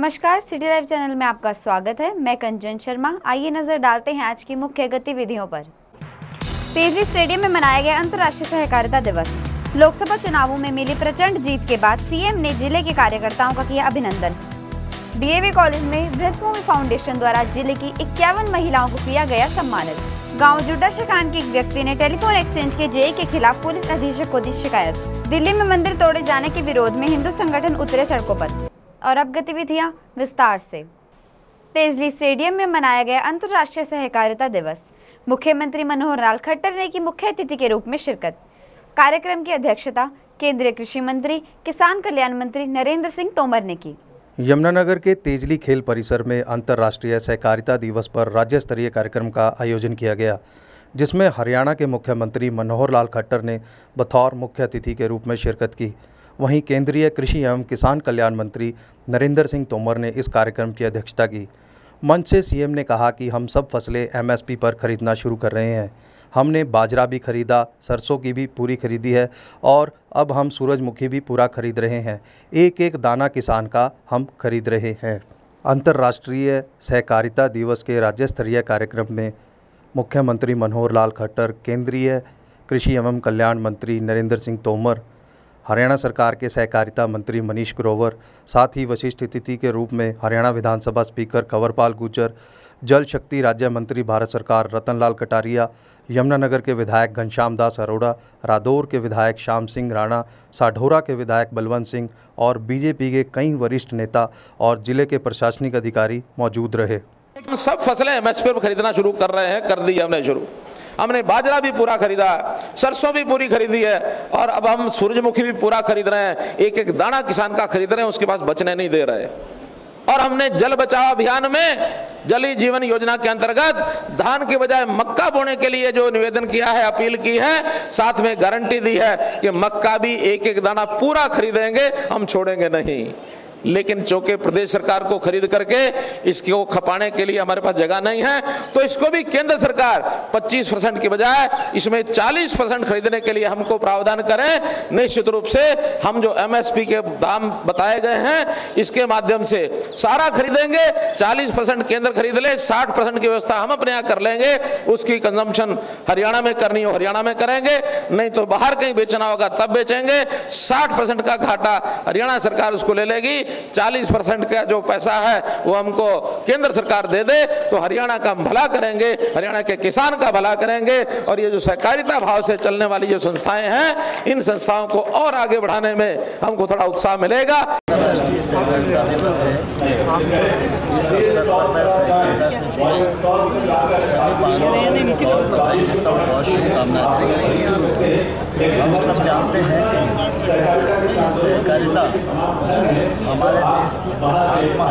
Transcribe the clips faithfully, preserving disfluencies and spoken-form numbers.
नमस्कार, city live channel में आपका स्वागत है। मैं कंचन शर्मा। आइए नजर डालते हैं आज की मुख्य गतिविधियों पर। तेजली स्टेडियम में मनाया गया अंतर्राष्ट्रीय सहकारिता दिवस। लोकसभा चुनावों में मिली प्रचंड जीत के बाद सीएम ने जिले के कार्यकर्ताओं का किया अभिनंदन। डीएवी कॉलेज में ब्रजभूमि फाउंडेशन द्वारा जिले की इक्यावन महिलाओं को किया गया सम्मानित। गाँव जुड्डा शकान के एक व्यक्ति ने टेलीफोन एक्सचेंज के जेई के खिलाफ पुलिस अधीक्षक को दी शिकायत। दिल्ली में मंदिर तोड़े जाने के विरोध में हिंदू संगठन उतरे सड़कों पर। और अब गतिविधियां विस्तार से। तेजली स्टेडियम में मनाया गया अंतर्राष्ट्रीय सहकारिता दिवस। मुख्यमंत्री मनोहर लाल खट्टर ने की मुख्य अतिथि के रूप में शिरकत। कार्यक्रम की अध्यक्षता केंद्रीय कृषि मंत्री, किसान कल्याण मंत्री नरेंद्र सिंह तोमर ने की। यमुनानगर के तेजली खेल परिसर में अंतर्राष्ट्रीय सहकारिता दिवस पर राज्य स्तरीय कार्यक्रम का आयोजन किया गया, जिसमें हरियाणा के मुख्यमंत्री मनोहर लाल खट्टर ने बतौर मुख्य अतिथि के रूप में शिरकत की। वहीं केंद्रीय कृषि एवं किसान कल्याण मंत्री नरेंद्र सिंह तोमर ने इस कार्यक्रम की अध्यक्षता की। मंच से सीएम ने कहा कि हम सब फसलें एमएसपी पर खरीदना शुरू कर रहे हैं। हमने बाजरा भी खरीदा, सरसों की भी पूरी खरीदी है और अब हम सूरजमुखी भी पूरा खरीद रहे हैं। एक एक दाना किसान का हम खरीद रहे हैं। अंतर्राष्ट्रीय सहकारिता दिवस के राज्य स्तरीय कार्यक्रम में मुख्यमंत्री मनोहर लाल खट्टर, केंद्रीय कृषि एवं कल्याण मंत्री नरेंद्र सिंह तोमर, हरियाणा सरकार के सहकारिता मंत्री मनीष ग्रोवर, साथ ही विशिष्ट अतिथि के रूप में हरियाणा विधानसभा स्पीकर कंवरपाल गुर्जर, जल शक्ति राज्य मंत्री भारत सरकार रतनलाल कटारिया, यमुनानगर के विधायक घनश्याम दास अरोड़ा, रादौर के विधायक श्याम सिंह राणा, साढौरा के विधायक बलवंत सिंह और बीजेपी के कई वरिष्ठ नेता और जिले के प्रशासनिक अधिकारी मौजूद रहे। सब फसलें एमएसपी पर खरीदना शुरू कर रहे हैं, कर दी हमने शुरू। हमने बाजरा भी पूरा खरीदा, सरसों भी पूरी खरीदी है और अब हम सूरजमुखी भी पूरा खरीद रहे हैं। एक एक दाना किसान का खरीद रहे हैं, उसके पास बचने नहीं दे रहे। और हमने जल बचाओ अभियान में जल जीवन योजना के अंतर्गत धान के बजाय मक्का बोने के लिए जो निवेदन किया है, अपील की है, साथ में गारंटी दी है कि मक्का भी एक एक दाना पूरा खरीदेंगे, हम छोड़ेंगे नहीं। लेकिन चूंकि प्रदेश सरकार को खरीद करके इसको खपाने के लिए हमारे पास जगह नहीं है, तो इसको भी केंद्र सरकार पच्चीस परसेंट की बजाय इसमें चालीस परसेंट खरीदने के लिए हमको प्रावधान करें। निश्चित रूप से हम जो एमएसपी के दाम बताए गए हैं, इसके माध्यम से सारा खरीदेंगे। चालीस परसेंट केंद्र खरीद ले, साठ परसेंट की व्यवस्था हम अपने यहाँ कर लेंगे। उसकी कंजम्पशन हरियाणा में करनी हो हरियाणा में करेंगे, नहीं तो बाहर कहीं बेचना होगा तब बेचेंगे। साठ परसेंट का घाटा हरियाणा सरकार उसको ले लेगी। चालीस परसेंट का जो पैसा है वो हमको केंद्र सरकार दे दे, तो हरियाणा का भला करेंगे, हरियाणा के किसान का भला करेंगे। और ये जो सहकारिता भाव से चलने वाली जो संस्थाएं हैं, इन संस्थाओं को और आगे बढ़ाने में हमको थोड़ा उत्साह मिलेगा। अंतर्राष्ट्रीय सहकारिता दिवस है। इस अवसर पर मैं सहकारिता से जुड़े सभी बालों को बहुत बधाई देता हूँ, बहुत शुभकामनाएं। हम सब जानते हैं कि सहकारिता हमारे देश की आत्मा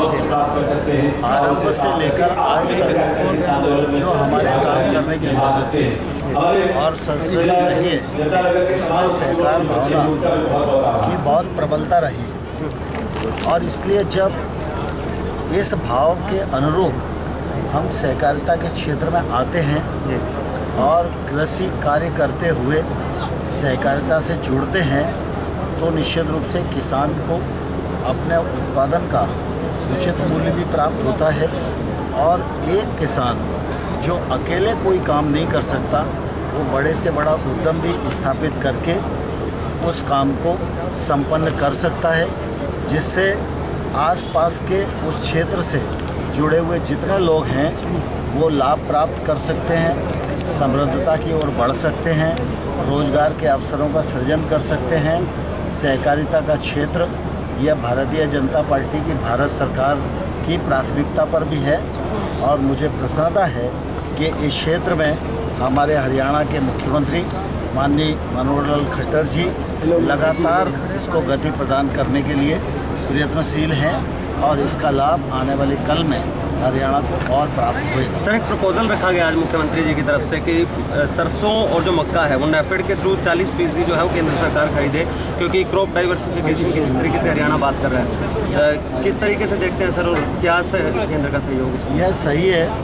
है। आरंभ से लेकर आज तक जो हमारे काम करने की पद्धति और संस्कृति रही है, उसमें सहकार भावना की बहुत प्रबलता रही है। और इसलिए जब इस भाव के अनुरूप हम सहकारिता के क्षेत्र में आते हैं और कृषि कार्य करते हुए सहकारिता से जुड़ते हैं, तो निश्चित रूप से किसान को अपने उत्पादन का उचित मूल्य भी प्राप्त होता है। और एक किसान जो अकेले कोई काम नहीं कर सकता, वो बड़े से बड़ा उद्यम भी स्थापित करके उस काम को संपन्न कर सकता है, जिससे आसपास के उस क्षेत्र से जुड़े हुए जितने लोग हैं वो लाभ प्राप्त कर सकते हैं, समृद्धता की ओर बढ़ सकते हैं, रोजगार के अवसरों का सृजन कर सकते हैं। सहकारिता का क्षेत्र यह भारतीय जनता पार्टी की भारत सरकार की प्राथमिकता पर भी है और मुझे प्रसन्नता है कि इस क्षेत्र में हमारे हरियाणा के मुख्यमंत्री माननीय मनोहर लाल खट्टर जी लगातार इसको गति प्रदान करने के लिए प्रयत्नशील हैं और इसका लाभ आने वाले कल में हरियाणा को और प्राप्त होगा। सर, एक प्रपोजल रखा गया आज मुख्यमंत्री जी की तरफ से कि सरसों और जो मक्का है वो नेफेड के थ्रू चालीस फीसदी जो है वो केंद्र सरकार खरीदे, क्योंकि क्रॉप डाइवर्सिफिकेशन की जिस तरीके से हरियाणा बात कर रहा है, किस तरीके से देखते हैं सर, और क्या से केंद्र का सहयोग? यह सही है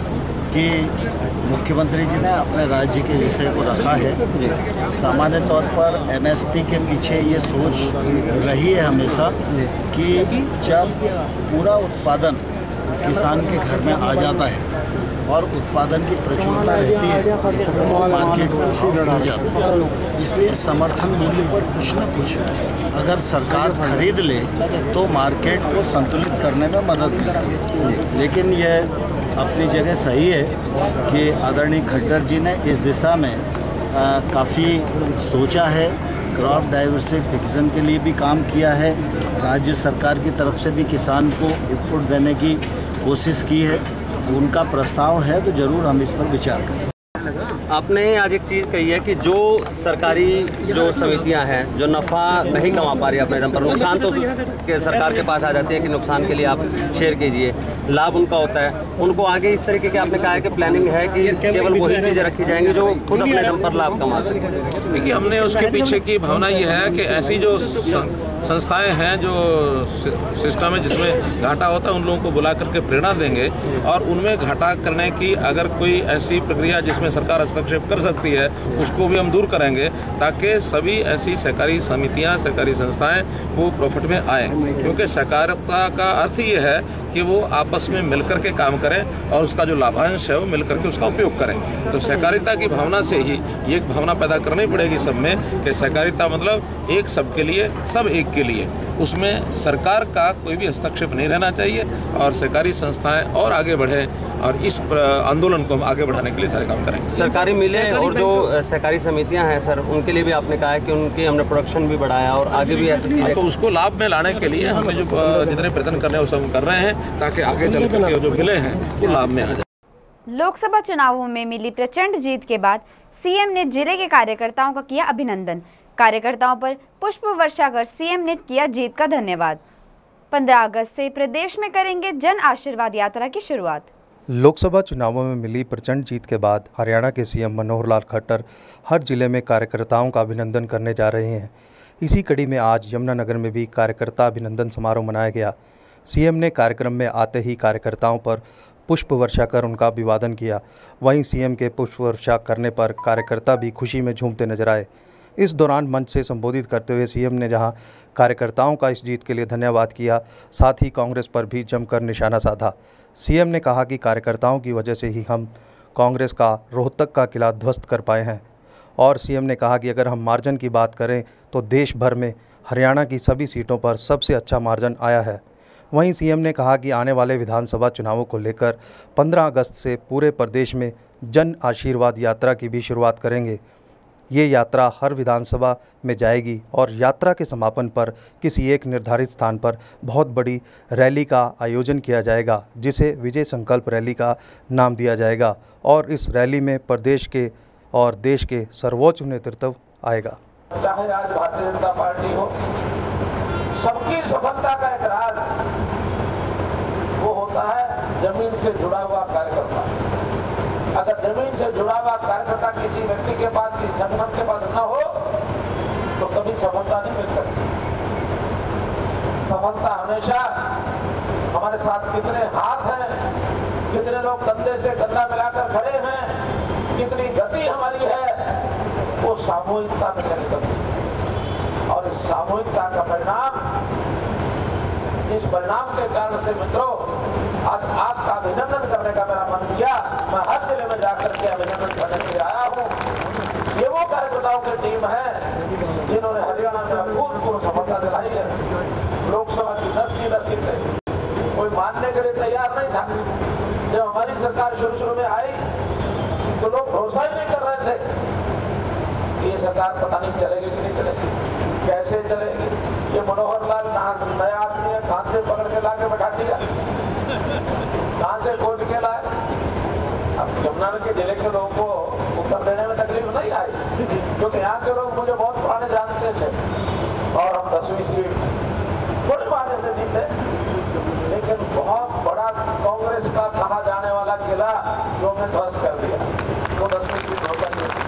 कि मुख्यमंत्री जी ने अपने राज्य के विषय को रखा है। सामान्य तौर पर एमएसपी के पीछे ये सोच रही है हमेशा कि जब पूरा उत्पादन किसान के घर में आ जाता है और उत्पादन की प्रचुरता रहती है तो मार्केट में भाव गिर जाता है। इसलिए समर्थन मूल्य पर कुछ न कुछ अगर सरकार खरीद ले तो मार्केट को संतुलित करने में मदद मिलती है। लेकिन यह अपनी जगह सही है कि आदरणीय खट्टर जी ने इस दिशा में काफ़ी सोचा है, क्रॉप डाइवर्सिफिकेशन के लिए भी काम किया है, राज्य सरकार की तरफ से भी किसान को इनपुट देने की कोशिश की है। उनका प्रस्ताव है तो ज़रूर हम इस पर विचार करें। आपने आज एक चीज़ कही है कि जो सरकारी जो समितियां हैं जो नफ़ा नहीं कमा पा रही अपने दम पर, नुकसान तो के सरकार के पास आ जाती है कि नुकसान के लिए आप शेयर कीजिए, लाभ उनका होता है, उनको आगे इस तरीके के आपने कहा है कि प्लानिंग है कि केवल वही चीज़ें रखी जाएंगी जो खुद अपने दम पर लाभ कमा सकें। देखिए, हमने उसके पीछे की भावना ये है कि ऐसी जो संस्थाएं हैं जो सिस्टम है जिसमें घाटा होता है उन लोगों को बुला करके प्रेरणा देंगे और उनमें घाटा करने की अगर कोई ऐसी प्रक्रिया जिसमें सरकार हस्तक्षेप कर सकती है उसको भी हम दूर करेंगे ताकि सभी ऐसी सहकारी समितियां, सहकारी संस्थाएं वो प्रॉफिट में आए। क्योंकि सहकारिता का अर्थ ये है कि वो आपस में मिलकर के काम करें और उसका जो लाभांश है वो मिलकर के उसका उपयोग करें। तो सहकारिता की भावना से ही ये एक भावना पैदा करनी पड़ेगी सब में कि सहकारिता मतलब एक सबके लिए, सब एक के लिए। उसमें सरकार का कोई भी हस्तक्षेप नहीं रहना चाहिए और सहकारी संस्थाएं और आगे बढ़ें और इस आंदोलन को हम आगे बढ़ाने के लिए सारे काम करेंगे। सरकारी मिलें और जो सहकारी समितियां हैं सर, उनके लिए भी आपने कहा है कि उनकी हमने प्रोडक्शन भी बढ़ाया और आगे भी ऐसी चीज़ें, तो उसको लाभ में लाने के लिए हमें जो जितने प्रयत्न करने हैं वो सब कर रहे हैं ताकि आगे चल करके जो मिले हैं वो लाभ में आ जाए। लोकसभा चुनावों में मिली प्रचंड जीत के बाद सीएम ने जिले के कार्यकर्ताओं का किया अभिनंदन। कार्यकर्ताओं पर पुष्प वर्षा कर सीएम ने किया जीत का धन्यवाद। पंद्रह अगस्त से प्रदेश में करेंगे जन आशीर्वाद यात्रा की शुरुआत। लोकसभा चुनावों में मिली प्रचंड जीत के बाद हरियाणा के सीएम मनोहर लाल खट्टर हर जिले में कार्यकर्ताओं का अभिनंदन करने जा रहे हैं। इसी कड़ी में आज यमुनानगर में भी कार्यकर्ता अभिनंदन समारोह मनाया गया। सीएम ने कार्यक्रम में आते ही कार्यकर्ताओं पर पुष्प वर्षा कर उनका अभिवादन किया। वहीं सीएम के पुष्प वर्षा करने पर कार्यकर्ता भी खुशी में झूमते नजर आए। इस दौरान मंच से संबोधित करते हुए सीएम ने जहां कार्यकर्ताओं का इस जीत के लिए धन्यवाद किया, साथ ही कांग्रेस पर भी जमकर निशाना साधा। सीएम ने कहा कि कार्यकर्ताओं की वजह से ही हम कांग्रेस का रोहतक का किला ध्वस्त कर पाए हैं। और सीएम ने कहा कि अगर हम मार्जिन की बात करें तो देश भर में हरियाणा की सभी सीटों पर सबसे अच्छा मार्जिन आया है। वहीं सीएम ने कहा कि आने वाले विधानसभा चुनावों को लेकर पंद्रह अगस्त से पूरे प्रदेश में जन आशीर्वाद यात्रा की भी शुरुआत करेंगे। ये यात्रा हर विधानसभा में जाएगी और यात्रा के समापन पर किसी एक निर्धारित स्थान पर बहुत बड़ी रैली का आयोजन किया जाएगा, जिसे विजय संकल्प रैली का नाम दिया जाएगा। और इस रैली में प्रदेश के और देश के सर्वोच्च नेतृत्व आएगा। चाहे आज भारतीय जनता पार्टी हो, सबकी सफलता का एक राज वो होता है जमीन से जुड़ा हुआ कार्यकर्ता। अगर जमीन से जुड़ा हुआ कार्यकर्ता किसी व्यक्ति के पास, किसी संगठन के पास न हो तो कभी सफलता नहीं मिल सकती। सफलता हमेशा हमारे साथ कितने हाथ हैं, कितने लोग कंधे से कंधा मिलाकर खड़े हैं, कितनी गति हमारी है, वो सामूहिकता में चली करती है। और इस सामूहिकता का परिणाम, इस परिणाम के कारण से मित्रों आज आपका अभिनंदन करने का मेरा मन किया। मैं हर जिले में जाकर के अभिनंदन करने के लिए आया हूँ। ये वो कार्यकर्ताओं की टीम है जिन्होंने हरियाणा में अभूतपूर्व सफलता दिलाई है। लोकसभा की दस की दस सीटें कोई मानने के लिए तैयार नहीं था। जब हमारी सरकार शुरू शुरू में आई तो लोग भरोसा ही नहीं कर रहे थे ये सरकार पता नहीं चलेगी कि नहीं चलेगी, कैसे चलेगी। ये मनोहर लाल नया आदमी है, कहां से पकड़ के लाके बैठा दिया, कहां से खोज के लाए। अब यमुनानगर के जिले के लोगों को उत्तर देने में तकलीफ नहीं आई, क्योंकि यहाँ के लोग मुझे बहुत पुराने जानते थे और हम दसवीं सीट थोड़े मार्जिन से जीते। लेकिन बहुत बड़ा कांग्रेस का कहा जाने वाला किला जो हमने ध्वस्त कर दिया, वो दसवीं सीट होकर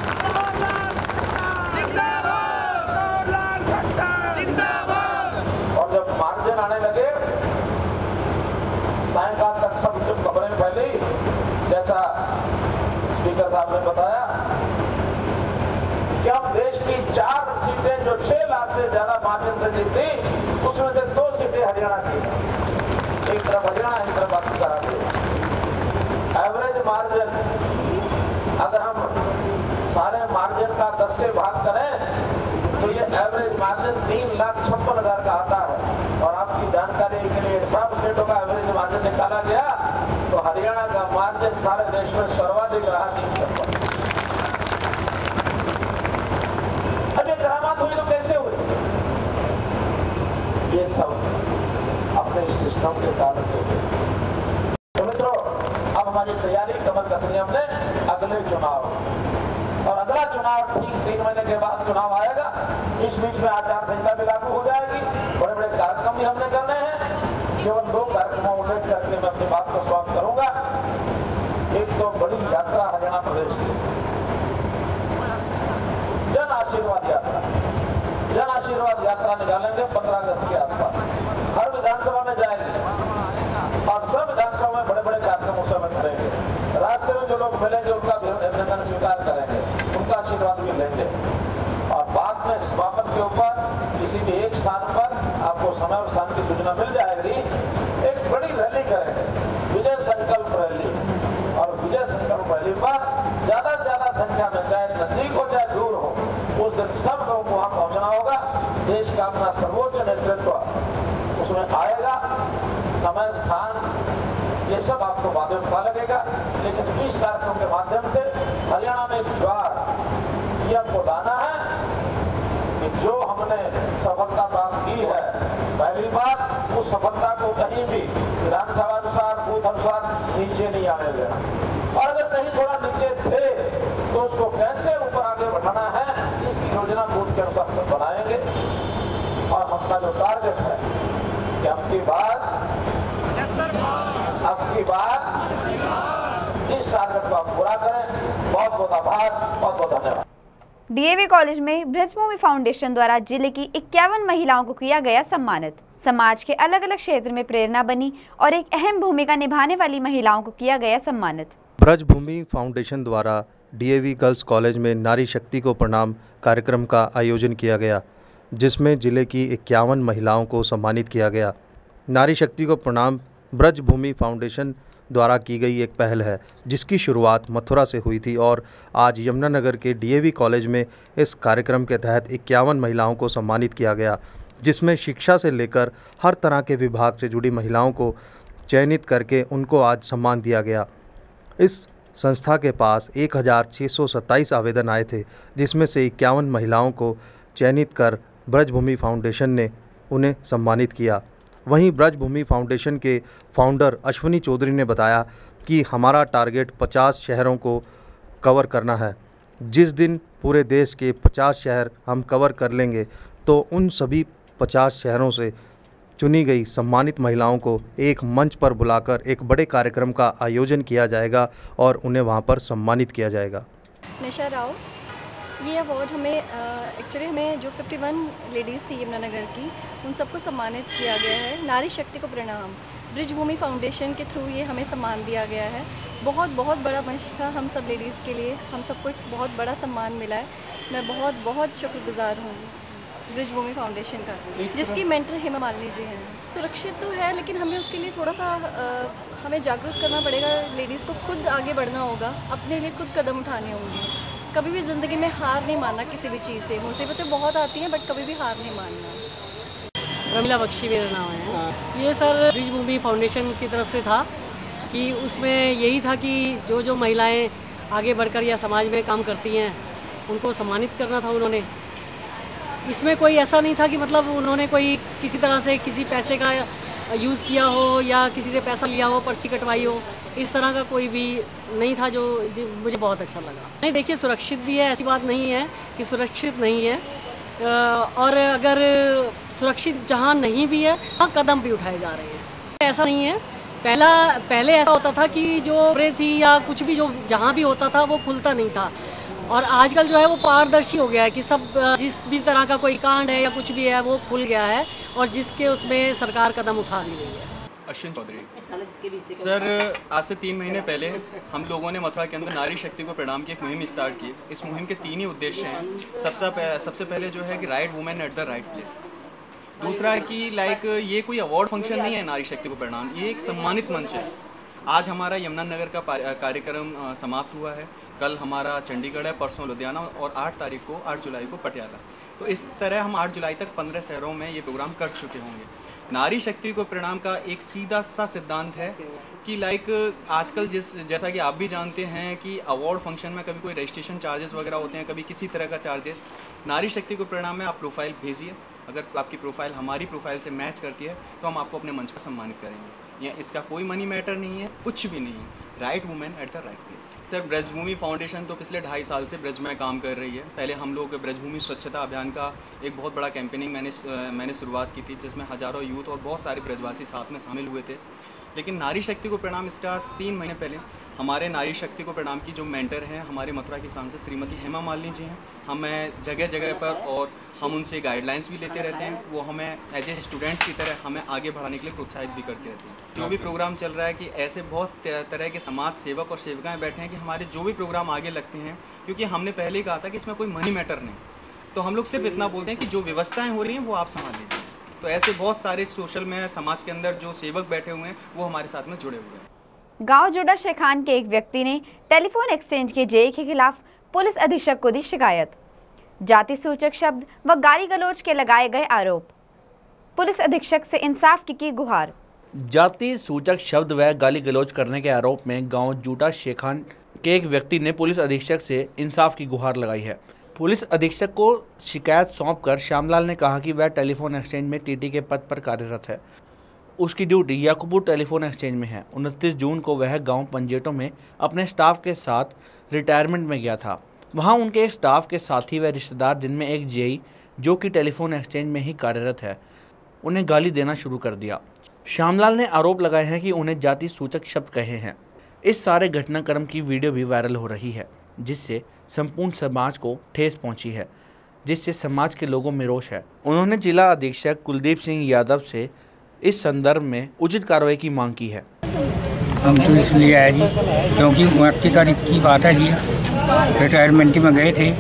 मार्जिन आने लगे। सायंकाल तक सब जब खबरें फैली, जैसा साहब ने बताया कि हम देश की चार सीटें जो छह लाख से ज्यादा मार्जिन से जीती, उसमें से दो सीटें हरियाणा की, एक तरफ हरियाणा एक तरफ बाकी करा। एवरेज मार्जिन अगर हम सारे मार्जिन का दस से भाग करें तो ये एवरेज मार्जिन तीन लाख छप्पन हजार का आता है। और आपकी जानकारी के लिए सब स्टेटों का एवरेज मार्जिन निकाला गया तो हरियाणा का मार्जिन सारे देश में सर्वाधिक रहा, तीन छप्पन। अब ये करामात हुई तो कैसे हुई? ये सब अपने सिस्टम के कारण से हुई। तो मित्रों, अब हमारी तैयारी कमर कसनी हमने अगले चुनाव, और अगला चुनाव ठीक तीन महीने के बाद चुनाव आएगा। इस बीच में आचार संहिता भी लागू हो जाएगी, बड़े बड़े कार्यक्रम भी हमने करने हैं। केवल दो कार्यक्रमों को उल्लेख करके मैं अपनी बात को समाप्त करूंगा। एक तो बड़ी यात्रा हरियाणा प्रदेश की, जन आशीर्वाद यात्रा। जन आशीर्वाद यात्रा निकालेंगे पंद्रह अगस्त के आसपास, हर विधानसभा में जाएंगे और सब विधानसभा में बड़े बड़े कार्यक्रम उस समय करेंगे। रास्ते में जो लोग मिलेंगे उनका अभिनंदन स्वीकार करेंगे, उनका आशीर्वाद भी लेंगे, और बाद में समापन के ऊपर किसी भी एक स्थान पर आपको समय और स्थान की सूचना मिल जाएगी। एक बड़ी रैली करेंगे, विजय संकल्प रैली, और विजय संकल्प रैली पर ज्यादा से ज्यादा संख्या में, चाहे नजदीक हो चाहे दूर हो, उस दिन सब लोगों को वहां पहुंचना होगा। देश का अपना सर्वोच्च नेतृत्व उसमें आएगा। समय स्थान ये सब आपको बाद में पता लगेगा, लेकिन इस कार्यक्रम के माध्यम से हरियाणा में एक ज्वार ये आपको लाना है कि जो हमने सफलता प्राप्त की है पहली बार, उस सफलता को कहीं भी विधानसभा अनुसार, बूथ अनुसार नीचे नहीं आने देना, और अगर कहीं थोड़ा नीचे थे तो उसको कैसे ऊपर आगे बढ़ाना है, इसकी योजना बूथ के अनुसार सब बनाएंगे। और अपना जो टारगेट है कि अब की बार अब की बार इस टारगेट को आप पूरा करें। बहुत बहुत आभार, बहुत बहुत धन्यवाद। डीएवी कॉलेज में ब्रजभूमि फाउंडेशन द्वारा जिले की इक्यावन महिलाओं को किया गया सम्मानित। समाज के अलग अलग क्षेत्र में प्रेरणा बनी और एक अहम भूमिका निभाने वाली महिलाओं को किया गया सम्मानित। ब्रजभूमि फाउंडेशन द्वारा डीएवी गर्ल्स कॉलेज में नारी शक्ति को प्रणाम कार्यक्रम का आयोजन किया गया, जिसमें जिले की इक्यावन महिलाओं को सम्मानित किया गया। नारी शक्ति को प्रणाम ब्रजभूमि फाउंडेशन द्वारा की गई एक पहल है, जिसकी शुरुआत मथुरा से हुई थी और आज यमुनानगर के डीएवी कॉलेज में इस कार्यक्रम के तहत इक्यावन महिलाओं को सम्मानित किया गया, जिसमें शिक्षा से लेकर हर तरह के विभाग से जुड़ी महिलाओं को चयनित करके उनको आज सम्मान दिया गया। इस संस्था के पास एक हज़ार छः सौ सत्ताईस आवेदन आए थे, जिसमें से इक्यावन महिलाओं को चयनित कर ब्रजभूमि फाउंडेशन ने उन्हें सम्मानित किया। वहीं ब्रजभूमि फाउंडेशन के फाउंडर अश्विनी चौधरी ने बताया कि हमारा टारगेट पचास शहरों को कवर करना है। जिस दिन पूरे देश के पचास शहर हम कवर कर लेंगे तो उन सभी पचास शहरों से चुनी गई सम्मानित महिलाओं को एक मंच पर बुलाकर एक बड़े कार्यक्रम का आयोजन किया जाएगा और उन्हें वहां पर सम्मानित किया जाएगा। निशा राव, ये अवार्ड हमें एक्चुअली हमें जो इक्यावन लेडीज़ थी यमुनानगर की, उन सबको सम्मानित किया गया है। नारी शक्ति को प्रणाम ब्रजभूमि फाउंडेशन के थ्रू ये हमें सम्मान दिया गया है। बहुत बहुत बड़ा मंच था हम सब लेडीज़ के लिए, हम सबको एक बहुत बड़ा सम्मान मिला है। मैं बहुत बहुत शुक्रगुजार हूँ ब्रजभूमि फाउंडेशन का, जिसकी मेंटर हेमा मालिनी जी हैं। सुरक्षित तो है, लेकिन हमें उसके लिए थोड़ा सा आ, हमें जागरूक करना पड़ेगा। लेडीज़ को खुद आगे बढ़ना होगा, अपने लिए खुद कदम उठाने होंगे। कभी भी ज़िंदगी में हार नहीं मानना किसी भी चीज़ से। मुसीबतें बहुत आती हैं, बट कभी भी हार नहीं मानना। रमीला बख्शी मेरा नाम है। ये सर ब्रजभूमि फाउंडेशन की तरफ से था कि उसमें यही था कि जो जो महिलाएं आगे बढ़कर या समाज में काम करती हैं उनको सम्मानित करना था उन्होंने। इसमें कोई ऐसा नहीं था कि मतलब उन्होंने कोई किसी तरह से किसी पैसे का यूज़ किया हो या किसी से पैसा लिया हो, पर्ची कटवाई हो, इस तरह का कोई भी नहीं था, जो, जो मुझे बहुत अच्छा लगा। नहीं, देखिए सुरक्षित भी है, ऐसी बात नहीं है कि सुरक्षित नहीं है, और अगर सुरक्षित जहाँ नहीं भी है वहाँ कदम भी उठाए जा रहे हैं। ऐसा नहीं है, पहला पहले ऐसा होता था कि जो थी या कुछ भी जो जहाँ भी होता था वो खुलता नहीं था, और आजकल जो है वो पारदर्शी हो गया है कि सब जिस भी तरह का कोई कांड है या कुछ भी है वो खुल गया है, और जिसके उसमें सरकार कदम उठा भी रही है। अश्विन चौधरी। सर, आज से तीन महीने पहले हम लोगों ने मथुरा के अंदर नारी शक्ति को प्रणाम की एक मुहिम स्टार्ट की। इस मुहिम के तीन ही उद्देश्य हैं। सबसे पह, सबसे पहले जो है कि right women at the right place. दूसरा है कि लाइक ये कोई अवार्ड फंक्शन नहीं है नारी शक्ति को प्रणाम, ये एक सम्मानित मंच है। आज हमारा यमुनानगर का कार्यक्रम समाप्त हुआ है, कल हमारा चंडीगढ़ है, परसों लुधियाना और आठ तारीख को आठ जुलाई को पटियाला। तो इस तरह हम आठ जुलाई तक पंद्रह शहरों में ये प्रोग्राम कर चुके होंगे। नारी शक्ति को प्रणाम का एक सीधा सा सिद्धांत है कि लाइक आजकल जिस जैसा कि आप भी जानते हैं कि अवार्ड फंक्शन में कभी कोई रजिस्ट्रेशन चार्जेस वगैरह होते हैं, कभी किसी तरह का चार्जेस। नारी शक्ति को प्रणाम में आप प्रोफाइल भेजिए, अगर आपकी प्रोफाइल हमारी प्रोफाइल से मैच करती है तो हम आपको अपने मंच पर सम्मानित करेंगे। या इसका कोई मनी मैटर नहीं है, कुछ भी नहीं है। Right women at the right place. Sir, Brajbhoomi foundation तो पिछले ढाई साल से ब्रज में काम कर रही है। पहले हम लोग ब्रजभूमि स्वच्छता अभियान का एक बहुत बड़ा कैंपेनिंग मैंने मैंने शुरुआत की थी, जिसमें हज़ारों यूथ और बहुत सारे ब्रजवासी साथ में शामिल हुए थे। लेकिन नारी शक्ति को प्रणाम इसका तीन महीने पहले हमारे नारी शक्ति को प्रणाम की जो मेंटर हैं हमारे मथुरा की सांसद श्रीमती हेमा मालिनी जी हैं, हमें जगह जगह पर और हम उनसे गाइडलाइंस भी लेते रहते हैं। वो हमें एज ए स्टूडेंट्स की तरह हमें आगे बढ़ाने के लिए प्रोत्साहित भी करते रहते हैं। जो भी प्रोग्राम चल रहा है कि ऐसे बहुत तरह के समाज सेवक और सेविकाएँ बैठे हैं कि हमारे जो भी प्रोग्राम आगे लगते हैं, क्योंकि हमने पहले ही कहा था कि इसमें कोई मनी मैटर नहीं, तो हम लोग सिर्फ इतना बोलते हैं कि जो व्यवस्थाएँ हो रही हैं वो आप संभाल लीजिए। तो ऐसे बहुत सारे सोशल में समाज के अंदर जो सेवक बैठे हुए हैं वो हमारे साथ में जुड़े हुए हैं। गांव जोड़ा शेखान के एक व्यक्ति ने टेलीफोन एक्सचेंज के जेई के खिलाफ पुलिस अधीक्षक को दी शिकायत। जाति सूचक शब्द व गाली गलौज के लगाए गए आरोप। पुलिस अधीक्षक से इंसाफ की की गुहार। जाति सूचक शब्द व गाली गलौज करने के आरोप में गाँव जोड़ा शेखान के एक व्यक्ति ने पुलिस अधीक्षक से इंसाफ की गुहार लगाई है। पुलिस अधीक्षक को शिकायत सौंपकर श्यामलाल ने कहा कि वह टेलीफोन एक्सचेंज में टीटी के पद पर कार्यरत है। उसकी ड्यूटी याकूपुर टेलीफोन एक्सचेंज में है। उनतीस जून को वह गांव पंजेटों में अपने स्टाफ के साथ रिटायरमेंट में गया था। वहां उनके एक स्टाफ के साथी व रिश्तेदार, जिनमें एक जेई जो कि टेलीफोन एक्सचेंज में ही कार्यरत है, उन्हें गाली देना शुरू कर दिया। श्यामलाल ने आरोप लगाए हैं कि उन्हें जाति सूचक शब्द कहे हैं। इस सारे घटनाक्रम की वीडियो भी वायरल हो रही है, जिससे संपूर्ण समाज को ठेस पहुंची है, जिससे समाज के लोगों में रोष है। उन्होंने जिला अधीक्षक कुलदीप सिंह यादव से इस संदर्भ में उचित कार्रवाई की मांग की है। हम तो इसलिए आए जी क्योंकि उनतीस तारीख की बात है जी, रिटायरमेंट में गए थे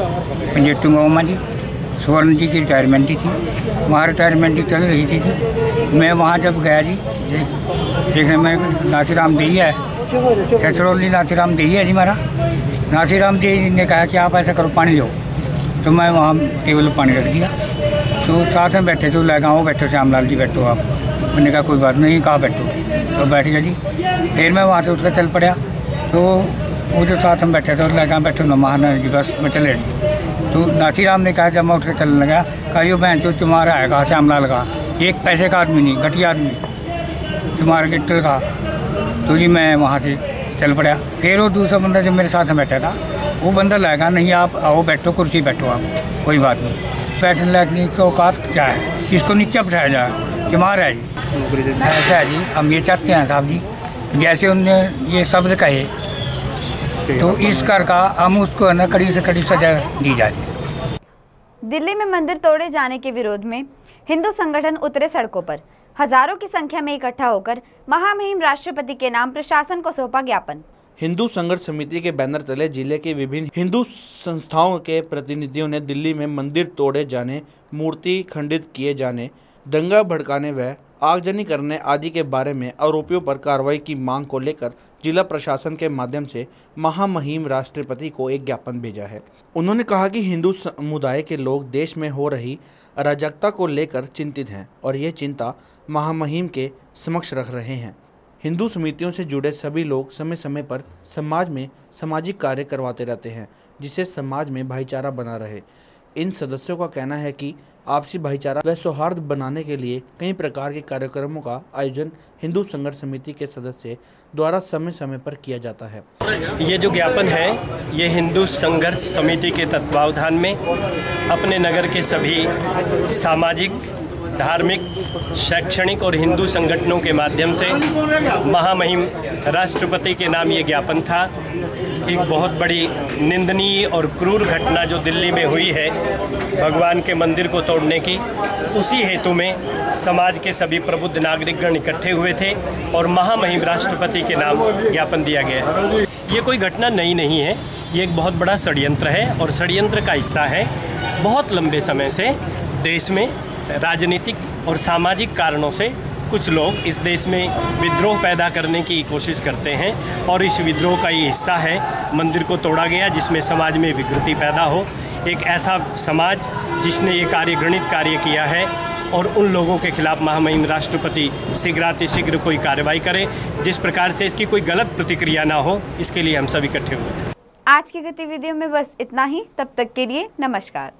पंजेटू गाँव में जी, स्वर्ण जी की रिटायरमेंट थी, वहाँ रिटायरमेंट चल रही थी जी। मैं वहाँ जब गया जी देखने में नाथीराम दी है, छछरौली नाथीराम दी है जी हमारा। नाथीराम जी ने कहा कि आप ऐसा करो पानी लो, तो मैं वहाँ टेबल पर पानी रख दिया। तो साथ में बैठे तो लगा वो बैठो श्यामलाल जी बैठो आप, मैंने कहा कोई बात नहीं, कहाँ बैठो, तो बैठ गया जी। फिर मैं वहाँ से उठ कर चल पड़ा, तो वो जो साथ में बैठे थे लगा बैठो न महाना जी बस मैं चले जी। तो नाथीराम ने कहा जब मैं उठ कर चलने लगा, कहा यो बहन तो तुम्हारा है, कहा श्यामलाल का एक पैसे का आदमी नहीं, घटिया आदमी तुम्हारा गिट्टर का। तो जी मैं वहाँ से चल पड़ा। फिर वो दूसरा बंदा जो मेरे साथ में बैठा था वो बंदा लगा नहीं आप आओ बैठो कुर्सी बैठो आप, कोई बात नहीं, बैठने लगने की औकात क्या है, इसको नीचे बैठाया जाए कि मार है जी। ऐसा है जी, हम ये चाहते हैं साहब जी जैसे उनने ये शब्द कहे तो इस कर का हम उसको न कड़ी से कड़ी सजा दी जाए। दिल्ली में मंदिर तोड़े जाने के विरोध में हिंदू संगठन उतरे सड़कों पर। हजारों की संख्या में इकट्ठा होकर महामहिम राष्ट्रपति के नाम प्रशासन को सौंपा ज्ञापन। हिंदू संघर्ष समिति के बैनर तले जिले के विभिन्न हिंदू संस्थाओं के प्रतिनिधियों ने दिल्ली में मंदिर तोड़े जाने, मूर्ति खंडित किए जाने, दंगा भड़काने व आगजनी करने आदि के बारे में आरोपियों पर कार्रवाई की मांग को लेकर जिला प्रशासन के माध्यम से महामहिम राष्ट्रपति को एक ज्ञापन भेजा है। उन्होंने कहा कि हिंदू समुदाय के लोग देश में हो रही अराजकता को लेकर चिंतित हैं और ये चिंता महामहिम के समक्ष रख रहे हैं। हिंदू समितियों से जुड़े सभी लोग समय समय पर समाज में सामाजिक कार्य करवाते रहते हैं, जिससे समाज में भाईचारा बना रहे। इन सदस्यों का कहना है कि आपसी भाईचारा व सौहार्द बनाने के लिए कई प्रकार के कार्यक्रमों का आयोजन हिंदू संघर्ष समिति के सदस्य द्वारा समय समय पर किया जाता है। ये जो ज्ञापन है ये हिंदू संघर्ष समिति के तत्वावधान में अपने नगर के सभी सामाजिक धार्मिक, शैक्षणिक और हिंदू संगठनों के माध्यम से महामहिम राष्ट्रपति के नाम ये ज्ञापन था। एक बहुत बड़ी निंदनीय और क्रूर घटना जो दिल्ली में हुई है भगवान के मंदिर को तोड़ने की, उसी हेतु में समाज के सभी प्रबुद्ध नागरिकगण इकट्ठे हुए थे और महामहिम राष्ट्रपति के नाम ज्ञापन दिया गया। ये कोई घटना नई नहीं है, ये एक बहुत बड़ा षड्यंत्र है और षड्यंत्र का हिस्सा है। बहुत लंबे समय से देश में राजनीतिक और सामाजिक कारणों से कुछ लोग इस देश में विद्रोह पैदा करने की कोशिश करते हैं और इस विद्रोह का ये हिस्सा है मंदिर को तोड़ा गया, जिसमें समाज में विकृति पैदा हो। एक ऐसा समाज जिसने ये कार्य घृणित कार्य किया है और उन लोगों के खिलाफ महामहिम राष्ट्रपति शीघ्रातिशीघ्र कोई कार्रवाई करे, जिस प्रकार से इसकी कोई गलत प्रतिक्रिया ना हो, इसके लिए हम सब इकट्ठे हुए थे। आज की गतिविधियों में बस इतना ही। तब तक के लिए नमस्कार।